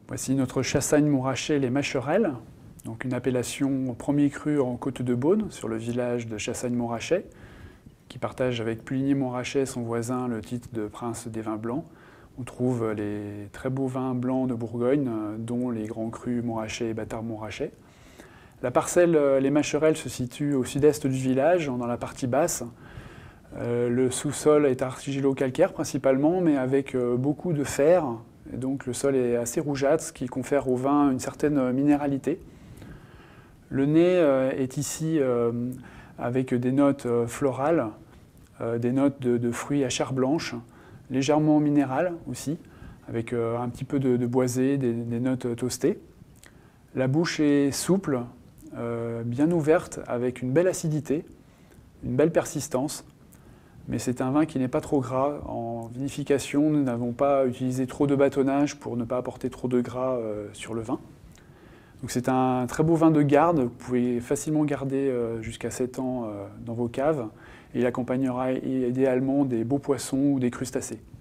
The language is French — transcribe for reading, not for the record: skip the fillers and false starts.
Voici notre Chassagne-Montrachet les Macherelles, donc une appellation premier cru en Côte-de-Beaune, sur le village de Chassagne-Montrachet, qui partage avec Puligny-Montrachet, son voisin, le titre de prince des vins blancs. On trouve les très beaux vins blancs de Bourgogne, dont les grands crus Montrachet et Bâtard-Montrachet. La parcelle Les Macherelles se situe au sud-est du village, dans la partie basse. Le sous-sol est argilo-calcaire principalement, mais avec beaucoup de fer. Et donc le sol est assez rougeâtre, ce qui confère au vin une certaine minéralité. Le nez est ici avec des notes florales, des notes de fruits à chair blanche, légèrement minérales aussi, avec un petit peu de boisé, des notes toastées. La bouche est souple, bien ouverte, avec une belle acidité, une belle persistance. Mais c'est un vin qui n'est pas trop gras. En vinification, nous n'avons pas utilisé trop de bâtonnage pour ne pas apporter trop de gras sur le vin. Donc c'est un très beau vin de garde. Vous pouvez facilement garder jusqu'à 7 ans dans vos caves. Et il accompagnera idéalement des beaux poissons ou des crustacés.